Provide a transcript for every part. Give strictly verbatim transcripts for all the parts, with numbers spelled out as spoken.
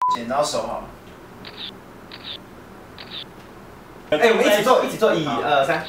剪刀手好了。 哎、欸，我们一起做，一起做，一二三。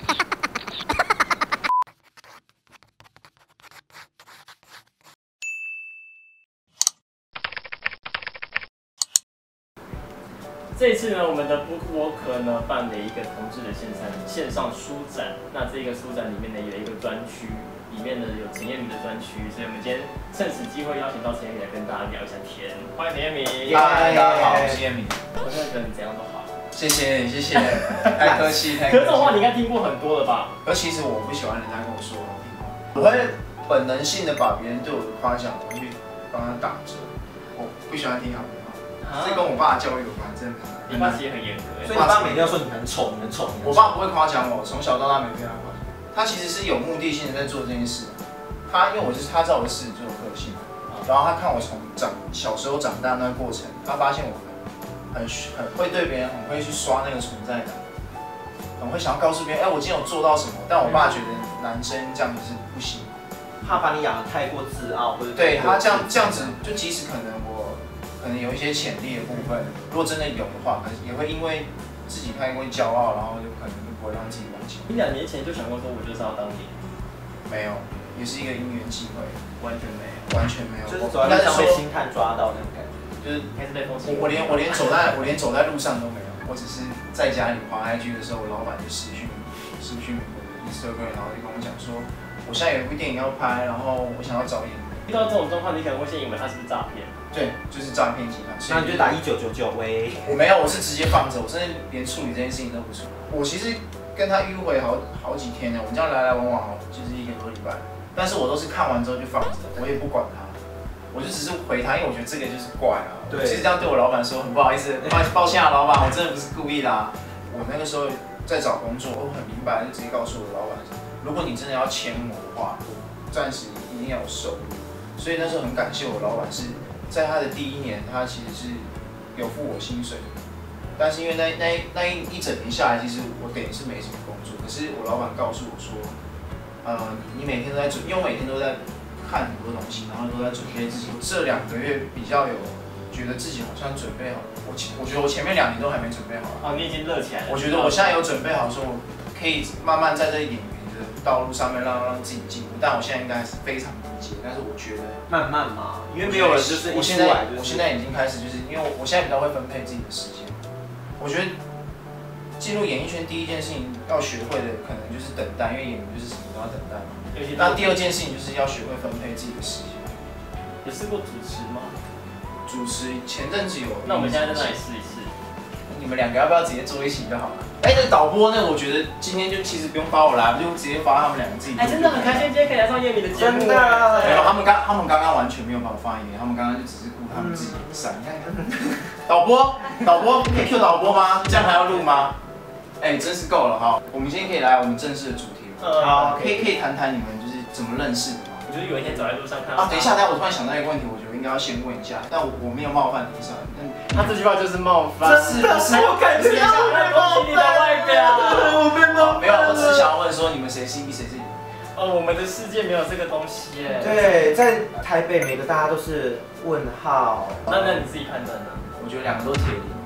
这一次呢，我们的 BookWalker 呢办了一个同志的线上线上书展。那这个书展里面呢有一个专区，里面呢有陈彦敏的专区，所以我们今天趁此机会邀请到陈彦敏来跟大家聊一下天。欢迎陈彦敏。 嗨，大家好，我是彦敏。 我那个人怎样都好。 谢谢谢谢，太客气太客气。 可是这种话你应该听过很多了吧？ 可其实我不喜欢人家跟我说好听话，我会本能性的把别人对我的夸奖，我会去帮他打折。我不喜欢听好听话，这跟我爸的教育有关，真的。 你爸其实很严格， 所以你爸每天都说你很丑，你很丑。 我爸不会夸奖我，从小到大没被他夸奖。他其实是有目的性的在做这件事。他因为我是他知道我是狮子座的个性，然后他看我从长小时候长大那个过程，他发现我很很会对别人很会去刷那个存在感，很会想要告诉别人，哎、欸，我今天有做到什么。但我爸觉得男生这样子是不行， 怕把你养得太过自傲，或者对他这样这样子，就即使可能我。可能有一些潜力的部分，如果真的有的话，可能也会因为自己太过骄傲，然后就可能就不会让自己往前。 你两年前就想过说，我就是要当你？ 没有，也是一个因缘际会， 完全没有， 完全没有。 就是走在路上被星探抓到那种感觉， 就是还是被封我我连我连走在我连走在路上都没有，我只是在家里滑 I G 的时候，我老板就私讯私讯我的 Instagram， 然后就跟我讲说，我现在有一部电影要拍，然后我想要找演员。 遇到这种状况，你可能会先以为他是不是诈骗？ 对，就是诈骗集团。 那你就打一九九九喂。 我没有，我是直接放着，我甚至连处理这件事情都不处理。我其实跟他迂回好好几天呢，我们这样来来往往就是一个多礼拜。但是我都是看完之后就放着，我也不管他，我就只是回他，因为我觉得这个就是怪啊。对。其实这样对我老板说很不好意思，抱抱歉啊，老板，我真的不是故意的啊。我那个时候在找工作，我很明白，就直接告诉我老板，如果你真的要签我的话，暂时一定要有收入。所以那时候很感谢我老板是。在他的第一年，他其实是有付我薪水，但是因为那那那一一整年下来，其实我等于是没什么工作。可是我老板告诉我说，呃，你每天都在准，因为我每天都在看很多东西，然后都在准备自己。这两个月比较有觉得自己好像准备好了。我我觉得我前面两年都还没准备好。 哦，你已经热起来了。 我觉得我现在有准备好，说我可以慢慢在这一点。道路上面让让自己进步，但我现在应该是非常理解，但是我觉得慢慢嘛，因为没有人就是我现在我现在已经开始就是因为我现在比较会分配自己的时间，我觉得进入演艺圈第一件事情要学会的可能就是等待，因为演员就是什么都要等待嘛。那第二件事情就是要学会分配自己的时间。 有试过主持吗？ 主持前阵子有， 那我们现在在那里试一试。 你们两个要不要直接坐一起就好了？哎、欸，那导播那我觉得今天就其实不用发我来，就直接发他们两个自己。 哎、欸，真的很开心，今天可以来上彦敏的节目。真的， 没有，他们刚他们刚刚完全没有把我发言，他们刚刚就只是顾他们自己的闪。你看看，导播，导播可以 Q 导播吗？这样还要录吗？哎、欸，真是够了哈。我们今天可以来我们正式的主题了。嗯，好，可以可以谈谈你们就是怎么认识的吗？ 我就是有一天走在路上看到。 啊，等一下，等一下，我突然想到一个问题，我觉得应该要先问一下，但我我没有冒犯你，是吧？ 他这句话就是冒犯， 是不是？ 我感觉到我在攻击你的外表，我被冒犯。 没有，我只是想要问说，你们谁是一，谁是零？ 哦，我们的世界没有这个东西耶。 对，在台北每个大家都是问号。 那那你自己判断呢？ 我觉得两个都铁零。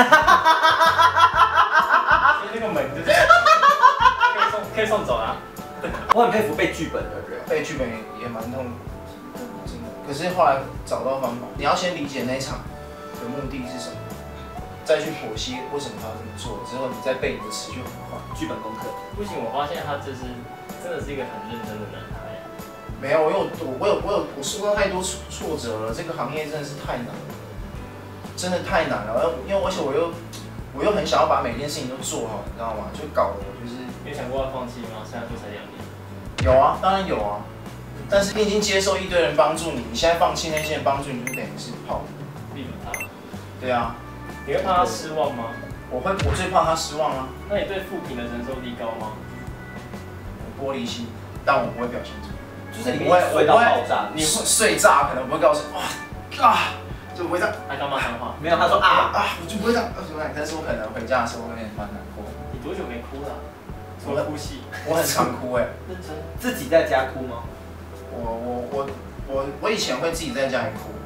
所以这个门就是可以送可以送走啊。 我很佩服背剧本的人， 背剧本也也蛮痛苦，真的。可是后来找到方法，你要先理解那一场的目的是什么，再去剖析为什么他要这么做，之后你再背你的词就很快。 剧本功课不行，我发现他这是真的是一个很认真的男孩。 没有，我有我有我有我受到太多挫折了，这个行业真的是太难了，真的太难了。因为而且我又我又很想要把每件事情都做好，你知道吗？就搞得我就是。 有想过要放弃吗？现在做才两年。 有啊，当然有啊。但是你已经接受一堆人帮助你，你现在放弃那些人帮助你，就等于是泡沫。 例如他。 对啊。 你会怕他失望吗？ 我会，我最怕他失望啊。 那你对负评的承受力高吗？ 我玻璃心，但我不会表现出来。 就是你不会睡到爆炸， 你会睡炸，可能不会告诉哇啊，就不会这样。 他刚骂脏话。 没有，他说啊啊，我就不会这样。但是我可能回家的时候会蛮难过。 你多久没哭了？除了哭戏， 我很常哭哎、欸。 认真？ 自己在家哭吗？ 我我我我我以前会自己在家里哭，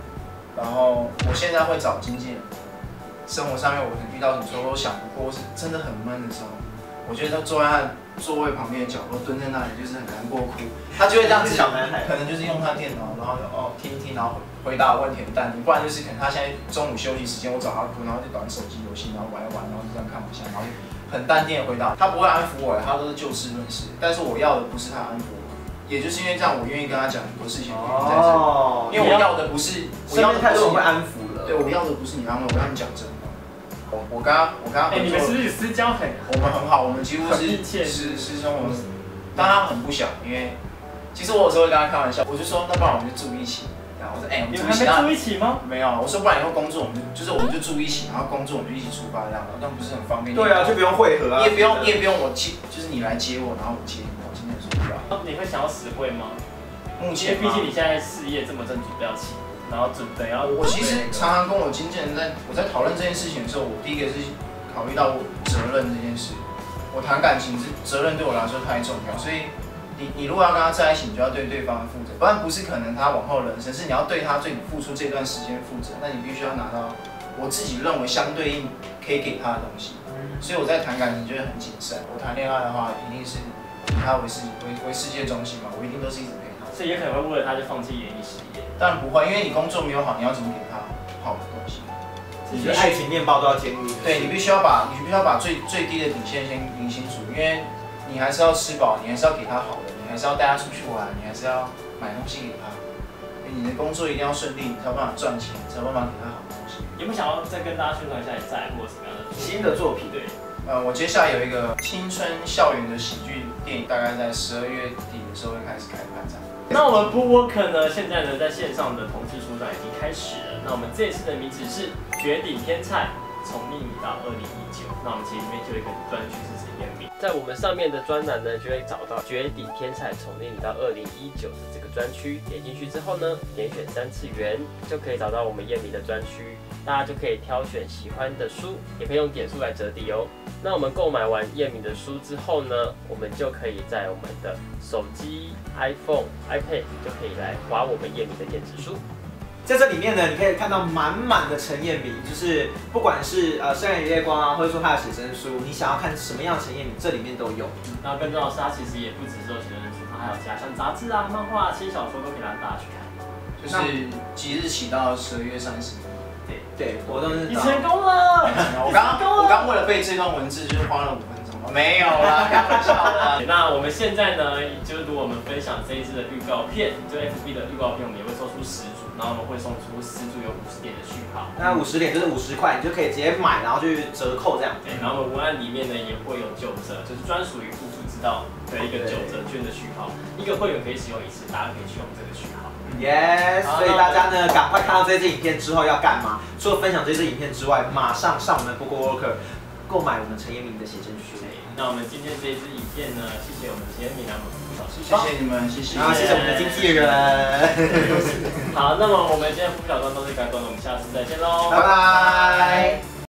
然后我现在会找经纪人。生活上面我可能遇到什么时候都想不过，是真的很闷的时候，我觉得他坐在他座位旁边的角落蹲在那里，就是很难过哭。他就会这样子，可能就是用他电脑，然后哦听一听，然后回答我问题很淡定，不然就是可能他现在中午休息时间，我找他哭，然后就玩手机游戏，然后玩一玩，然后就这样看我一下，然后很淡定的回答。他不会安抚我，他都是就事论事。但是我要的不是他安抚我，也就是因为这样，我愿意跟他讲很多事情的原因在这里。因为我要的不是，我要的不是会安抚了。 对，我要的不是你安慰，我要你讲真话。我我刚刚我刚刚， 哎，你们是不是私交很？ 我们很好，我们几乎是师师兄，我们，但他很不想，因为其实我有时候会跟他开玩笑，我就说那不然我们就住一起，然后我说哎，我们住一起， 你们还没住一起吗？ 没有，我说不然以后工作我们就就是我们就住一起，然后工作我们就一起出发这样，这样不是很方便？ 对啊，就不用汇合啊， 你也不用你也不用我接，就是你来接我，然后我接你，我今天说不要。 你会想要实惠吗？ 目前， 毕竟你现在事业这么正，准备要起。然后准备要， 我其实常常跟我经纪人在我在讨论这件事情的时候，我第一个是考虑到我责任这件事。我谈感情是责任对我来说太重要，所以你你如果要跟他在一起，你就要对对方负责，不然不是可能他往后人生，是你要对他对你付出这段时间负责，那你必须要拿到我自己认为相对应可以给他的东西。所以我在谈感情就会很谨慎。我谈恋爱的话，一定是以他为世为为世界中心嘛，我一定都是一直陪他。 所以也可能会为了他就放弃演艺事业。 当然不会，因为你工作没有好，你要怎么给他好的东西？ 你的爱情面包都要兼顾。 对，你必须要把你必须要把最最低的底线先理清楚，因为你还是要吃饱，你还是要给他好的，你还是要带他出去玩，你还是要买东西给他。你的工作一定要顺利，你才有办法赚钱，才有办法给他好的东西。 有没有想要再跟大家宣传一下你在或者什么样的新的作品？ 对， 呃，我接下来有一个青春校园的喜剧电影，大概在十二月底的时候会开始开拍这样。 那我们 Bookworker 呢，现在呢在线上的同志书展已经开始了。那我们这一次的名字是绝顶天菜，从秘密到二零一九。那我们其实里面就有一个专区是陈彦明，在我们上面的专栏呢，就会找到绝顶天菜从秘密到二零一九的这个专区。点进去之后呢，点选三次元就可以找到我们彦明的专区，大家就可以挑选喜欢的书，也可以用点数来折抵哦。那我们购买完彦明的书之后呢，我们就可以在我们的手机、iPhone、iPad 就可以来划我们彦明的电子书。 在这里面呢，你可以看到满满的陈彦明，就是不管是呃《深海夜光》啊，或者说他的写真书，你想要看什么样的陈彦明，这里面都有。 然后更重要的是，他其实也不只是有写真书，他还有加像杂志啊、漫画、轻小说都可以让大家去看。 就是即日起到十二月三十日。 对对，活动是你成功了！ 我刚我刚为了背这段文字，就是花了五分钟。没有啦，开玩笑的。 那我们现在呢，就是如果我们分享这一支的预告片，就 F B 的预告片，我们也会抽出十组，然后我们会送出十组有五十点的序号。 那五十点就是五十块，你就可以直接买，然后去折扣这样。 对，然后我们文案里面呢也会有九折，就是专属于护肤之道的一个九折券的序号，一个会员可以使用一次，大家可以去用这个序号。 Yes， 所以大家呢，赶快看到这支影片之后要干嘛？除了分享这支影片之外，马上上我们 Bookworker 购买我们陈彦明的写真书。 那我们今天这一支影片呢，谢谢我们陈彦明来我们不小心， 谢谢你们，谢谢， 然后谢谢我们的经纪人。 好，那么我们今天不小装都是该关了，我们下次再见喽， 拜拜。